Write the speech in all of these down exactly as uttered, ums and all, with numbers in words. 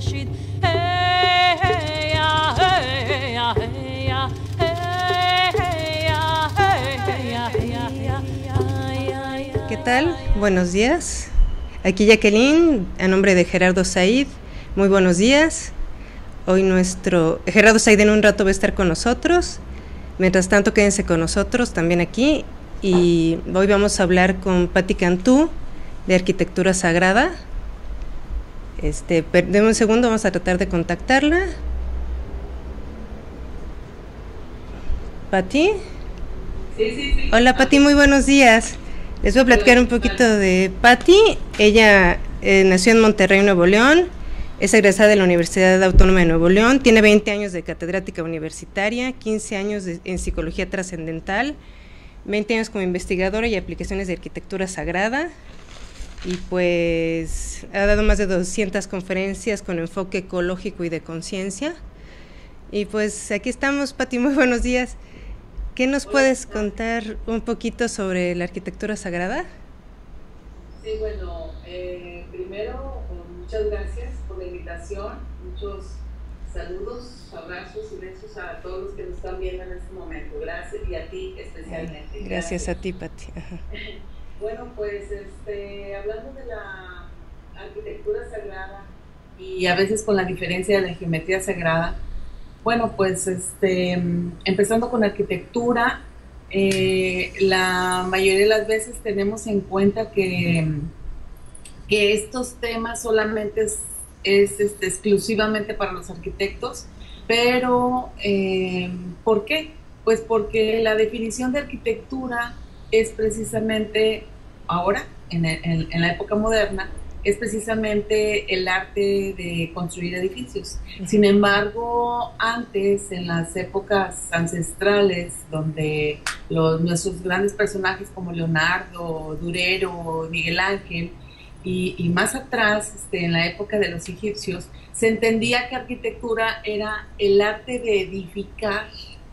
¿Qué tal? Buenos días. Aquí Jacqueline, a nombre de Gerardo Said. Muy buenos días. Hoy nuestro Gerardo Said en un rato va a estar con nosotros. Mientras tanto, quédense con nosotros también aquí. Y hoy vamos a hablar con Patti Cantú, de Arquitectura Sagrada. Este, denme un segundo, vamos a tratar de contactarla. ¿Patti? Sí, sí, sí. Hola, Patti, muy buenos días. Les voy a platicar un poquito de Patti. Ella eh, nació en Monterrey, Nuevo León. Es egresada de la Universidad Autónoma de Nuevo León. Tiene veinte años de catedrática universitaria, quince años de, en psicología trascendental, veinte años como investigadora y aplicaciones de arquitectura sagrada. Y pues ha dado más de doscientas conferencias con enfoque ecológico y de conciencia. Y pues aquí estamos, Patti, muy buenos días. ¿Qué nos Hola, puedes contar un poquito sobre la arquitectura sagrada? Sí, bueno, eh, primero, muchas gracias por la invitación, muchos saludos, abrazos y besos a todos los que nos están viendo en este momento. Gracias, y a ti especialmente. Gracias, gracias. a ti, Patti. Bueno, pues este, hablando de la arquitectura sagrada y a veces con la diferencia de la geometría sagrada, bueno, pues este, empezando con arquitectura, eh, la mayoría de las veces tenemos en cuenta que, que estos temas solamente es, es este, exclusivamente para los arquitectos, pero eh, ¿por qué? Pues porque la definición de arquitectura es precisamente ahora, en, en, en la época moderna, es precisamente el arte de construir edificios. Sin embargo, antes, en las épocas ancestrales, donde los, nuestros grandes personajes como Leonardo, Durero, Miguel Ángel, y, y más atrás, este, en la época de los egipcios, se entendía que arquitectura era el arte de edificar.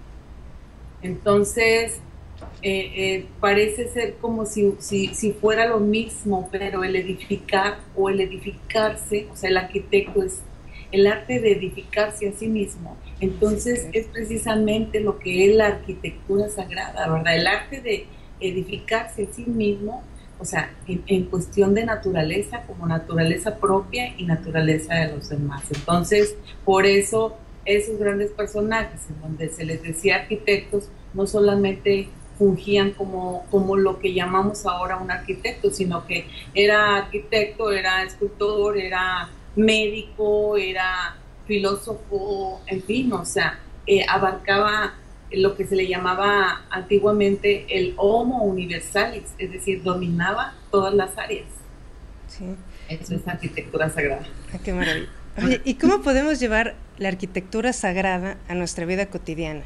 Entonces, Eh, eh, parece ser como si, si, si fuera lo mismo, pero el edificar o el edificarse, o sea, el arquitecto es el arte de edificarse a sí mismo. Entonces es precisamente lo que es la arquitectura sagrada, ¿verdad? El arte de edificarse a sí mismo, o sea, en, en cuestión de naturaleza, como naturaleza propia y naturaleza de los demás. Entonces, por eso esos grandes personajes, en donde se les decía arquitectos, no solamente fungían como, como lo que llamamos ahora un arquitecto, sino que era arquitecto, era escultor, era médico, era filósofo, en fin, o sea, eh, abarcaba lo que se le llamaba antiguamente el homo universalis, es decir, dominaba todas las áreas. Sí. Eso es arquitectura sagrada. Ah, qué maravilla. Oye, ¿y cómo podemos llevar la arquitectura sagrada a nuestra vida cotidiana?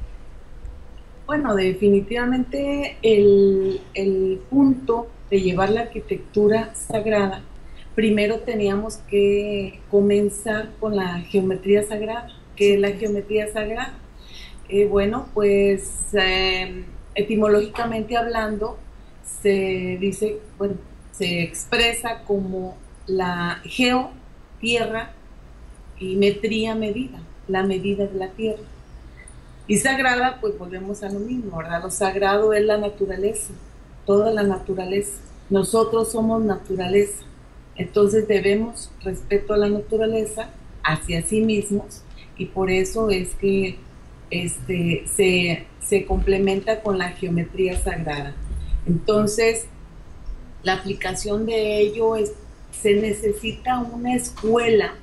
Bueno, definitivamente el, el punto de llevar la arquitectura sagrada, primero teníamos que comenzar con la geometría sagrada. ¿Qué es la geometría sagrada? Eh, bueno, pues eh, etimológicamente hablando, se dice, bueno, se expresa como la geo, tierra, y metría, medida, la medida de la tierra. Y sagrada, pues volvemos a lo mismo, ¿verdad? Lo sagrado es la naturaleza, toda la naturaleza. Nosotros somos naturaleza, entonces debemos respeto a la naturaleza hacia sí mismos, y por eso es que este, se, se complementa con la geometría sagrada. Entonces, la aplicación de ello es, se necesita una escuela.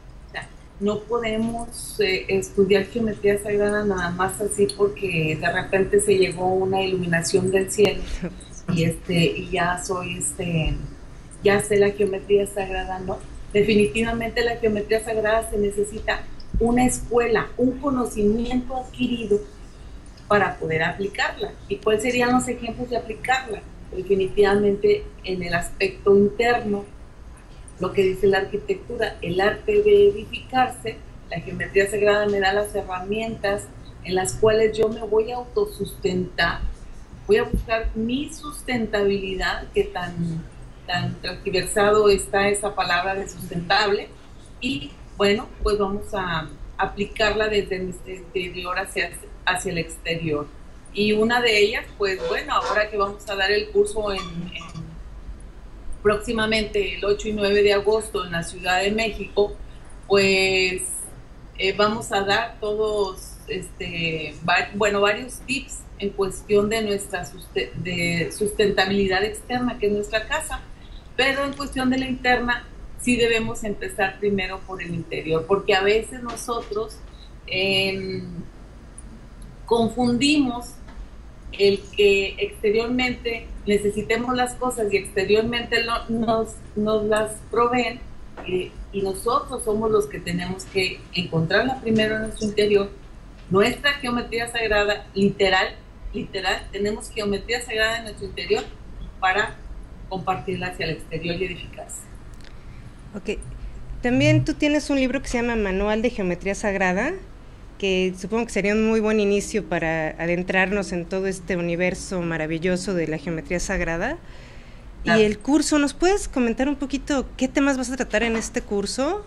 No podemos eh, estudiar geometría sagrada nada más así porque de repente se llegó una iluminación del cielo y este y ya soy este ya sé la geometría sagrada, no. Definitivamente la geometría sagrada se necesita una escuela, un conocimiento adquirido para poder aplicarla. ¿Y cuáles serían los ejemplos de aplicarla? Definitivamente en el aspecto interno, lo que dice la arquitectura, el arte de edificarse. La geometría sagrada me da las herramientas en las cuales yo me voy a autosustentar, voy a buscar mi sustentabilidad, que tan, tan transversado está esa palabra de sustentable, y bueno, pues vamos a aplicarla desde nuestro interior hacia, hacia el exterior. Y una de ellas, pues bueno, ahora que vamos a dar el curso en, en próximamente el ocho y nueve de agosto en la Ciudad de México, pues eh, vamos a dar todos, este, va, bueno, varios tips en cuestión de nuestra suste de sustentabilidad externa, que es nuestra casa, pero en cuestión de la interna, sí debemos empezar primero por el interior, porque a veces nosotros eh, confundimos el que exteriormente necesitemos las cosas y exteriormente lo, nos, nos las proveen, eh, y nosotros somos los que tenemos que encontrarla primero en nuestro interior. Nuestra geometría sagrada, literal, literal, tenemos geometría sagrada en nuestro interior para compartirla hacia el exterior y edificarse. Ok, también tú tienes un libro que se llama Manual de Geometría Sagrada, que supongo que sería un muy buen inicio para adentrarnos en todo este universo maravilloso de la geometría sagrada. Claro. Y el curso, ¿nos puedes comentar un poquito qué temas vas a tratar en este curso?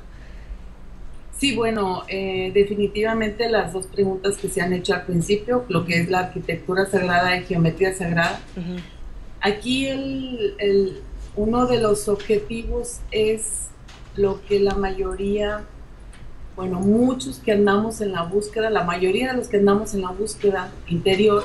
Sí, bueno, eh, definitivamente las dos preguntas que se han hecho al principio, lo que es la arquitectura sagrada y geometría sagrada. Uh-huh. Aquí el, el, uno de los objetivos es lo que la mayoría, bueno, muchos que andamos en la búsqueda, la mayoría de los que andamos en la búsqueda interior,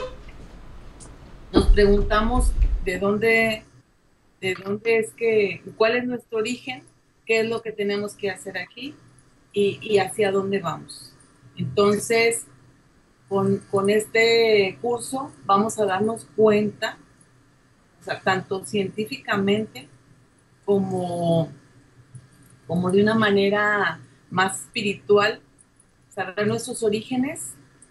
nos preguntamos de dónde, de dónde es que, cuál es nuestro origen, qué es lo que tenemos que hacer aquí y, y hacia dónde vamos. Entonces, con, con este curso vamos a darnos cuenta, o sea, tanto científicamente como, como de una manera más espiritual, saber nuestros orígenes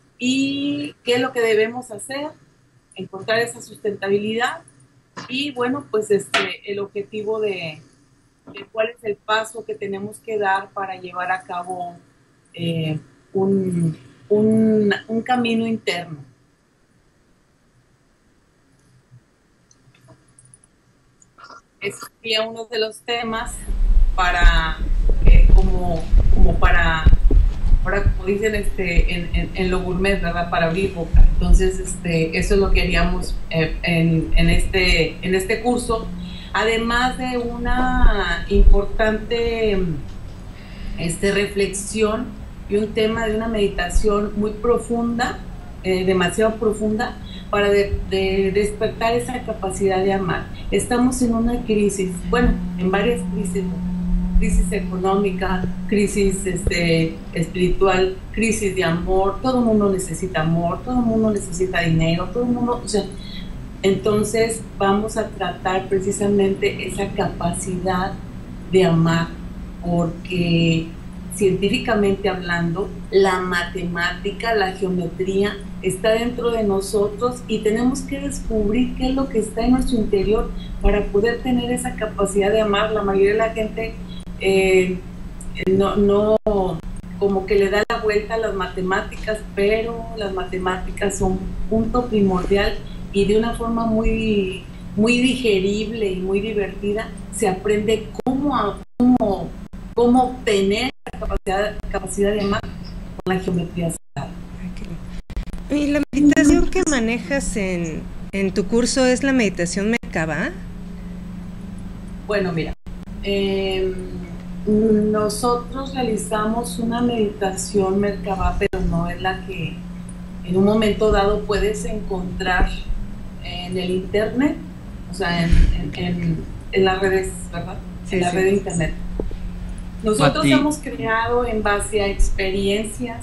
y qué es lo que debemos hacer, encontrar esa sustentabilidad y bueno, pues este, el objetivo de, de cuál es el paso que tenemos que dar para llevar a cabo eh, un, un, un camino interno. Ese sería uno de los temas para, eh, como, como para, ahora como dicen este, en, en, en lo gourmet, ¿verdad? Para abrir boca. Entonces, este, eso es lo que haríamos eh, en, en, este, en este curso. Además de una importante este, reflexión y un tema de una meditación muy profunda, eh, demasiado profunda, para de, de despertar esa capacidad de amar. Estamos en una crisis, bueno, en varias crisis, crisis económica, crisis este, espiritual, crisis de amor, todo el mundo necesita amor, todo el mundo necesita dinero, todo el mundo, o sea, entonces vamos a tratar precisamente esa capacidad de amar, porque científicamente hablando, la matemática, la geometría está dentro de nosotros y tenemos que descubrir qué es lo que está en nuestro interior para poder tener esa capacidad de amar. La mayoría de la gente eh, no, no, como que le da la vuelta a las matemáticas, pero las matemáticas son un punto primordial y de una forma muy, muy digerible y muy divertida se aprende cómo, cómo, cómo obtener la capacidad, capacidad de amar con la geometría sagrada. ¿Y la meditación que manejas en, en tu curso es la meditación Merkabah? Bueno, mira, eh, nosotros realizamos una meditación Merkabah, pero no es la que en un momento dado puedes encontrar en el internet, o sea, en, en, en, en las redes, ¿verdad? Sí, en la sí. red de internet. Nosotros Pati. hemos creado en base a experiencias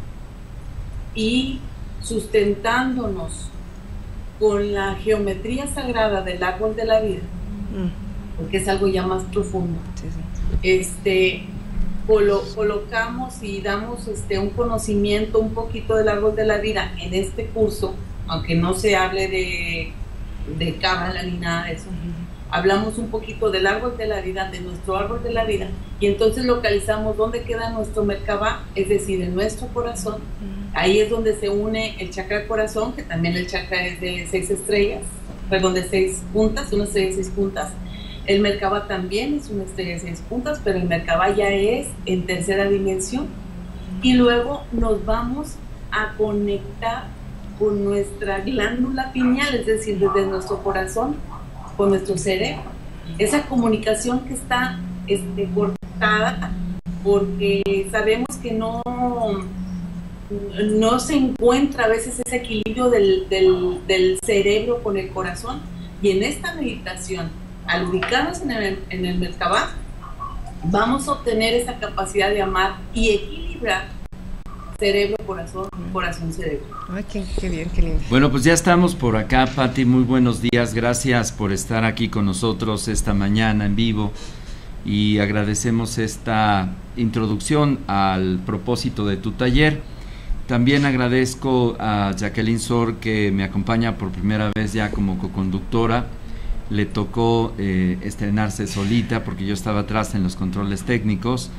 y sustentándonos con la geometría sagrada del árbol de la vida, mm. porque es algo ya más profundo. Sí, sí. Este, colo colocamos y damos este, un conocimiento un poquito del árbol de la vida en este curso, aunque no se hable de, de cábala ni nada de eso. Uh-huh. Hablamos un poquito del árbol de la vida, de nuestro árbol de la vida, y entonces localizamos dónde queda nuestro Merkabah, es decir, en nuestro corazón. Uh-huh. Ahí es donde se une el chakra del corazón, que también el chakra es de seis estrellas, perdón, de seis puntas, una estrella de seis puntas, El Merkaba también es una estrella de seis puntas, pero el Merkaba ya es en tercera dimensión. Y luego nos vamos a conectar con nuestra glándula pineal, es decir, desde nuestro corazón, con nuestro cerebro. Esa comunicación que está este, cortada, porque sabemos que no, no se encuentra a veces ese equilibrio del, del, del cerebro con el corazón. Y en esta meditación, al ubicarnos en el, en el Merkaba, vamos a obtener esa capacidad de amar y equilibrar cerebro, corazón, corazón, cerebro. Ay, qué, qué bien, qué lindo. Bueno, pues ya estamos por acá, Pati, muy buenos días, gracias por estar aquí con nosotros esta mañana en vivo y agradecemos esta introducción al propósito de tu taller. También agradezco a Jacqueline Sor, que me acompaña por primera vez ya como coconductora. Le tocó eh, estrenarse solita porque yo estaba atrás en los controles técnicos.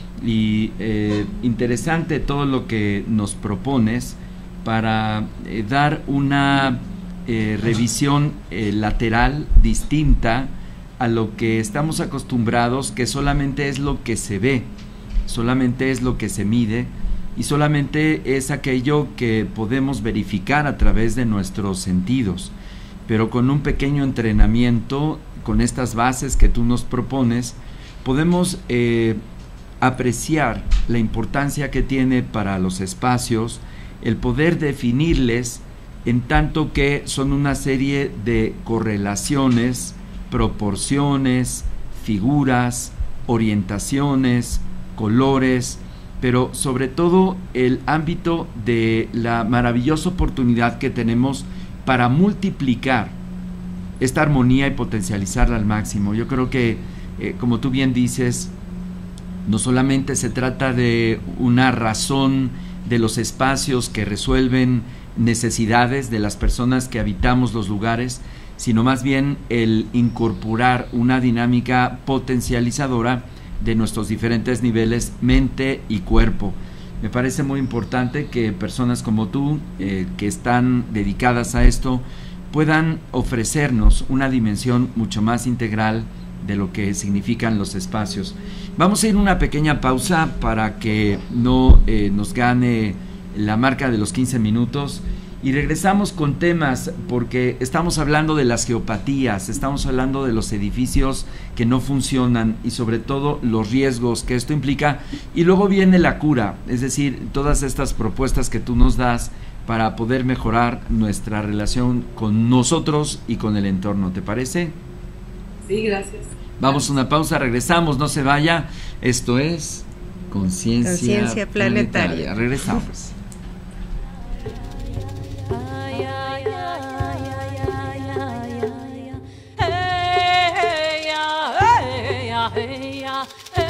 Y eh, interesante todo lo que nos propones para eh, dar una eh, revisión eh, lateral distinta a lo que estamos acostumbrados, que solamente es lo que se ve, solamente es lo que se mide y solamente es aquello que podemos verificar a través de nuestros sentidos. Pero con un pequeño entrenamiento, con estas bases que tú nos propones, podemos eh, apreciar la importancia que tiene para los espacios el poder definirles, en tanto que son una serie de correlaciones, proporciones, figuras, orientaciones, colores, pero sobre todo el ámbito de la maravillosa oportunidad que tenemos para multiplicar esta armonía y potencializarla al máximo. Yo creo que, eh, como tú bien dices, no solamente se trata de una razón de los espacios que resuelven necesidades de las personas que habitamos los lugares, sino más bien el incorporar una dinámica potencializadora de nuestros diferentes niveles, mente y cuerpo. Me parece muy importante que personas como tú, eh, que están dedicadas a esto, puedan ofrecernos una dimensión mucho más integral de lo que significan los espacios. Vamos a ir a una pequeña pausa para que no eh, nos gane la marca de los quince minutos y regresamos con temas, porque estamos hablando de las geopatías, estamos hablando de los edificios que no funcionan y sobre todo los riesgos que esto implica, y luego viene la cura, es decir, todas estas propuestas que tú nos das para poder mejorar nuestra relación con nosotros y con el entorno. ¿Te parece? Sí, gracias. Vamos a una pausa, regresamos, no se vaya. Esto es Conciencia, Conciencia Planetaria. Planetaria. Regresamos. Hey,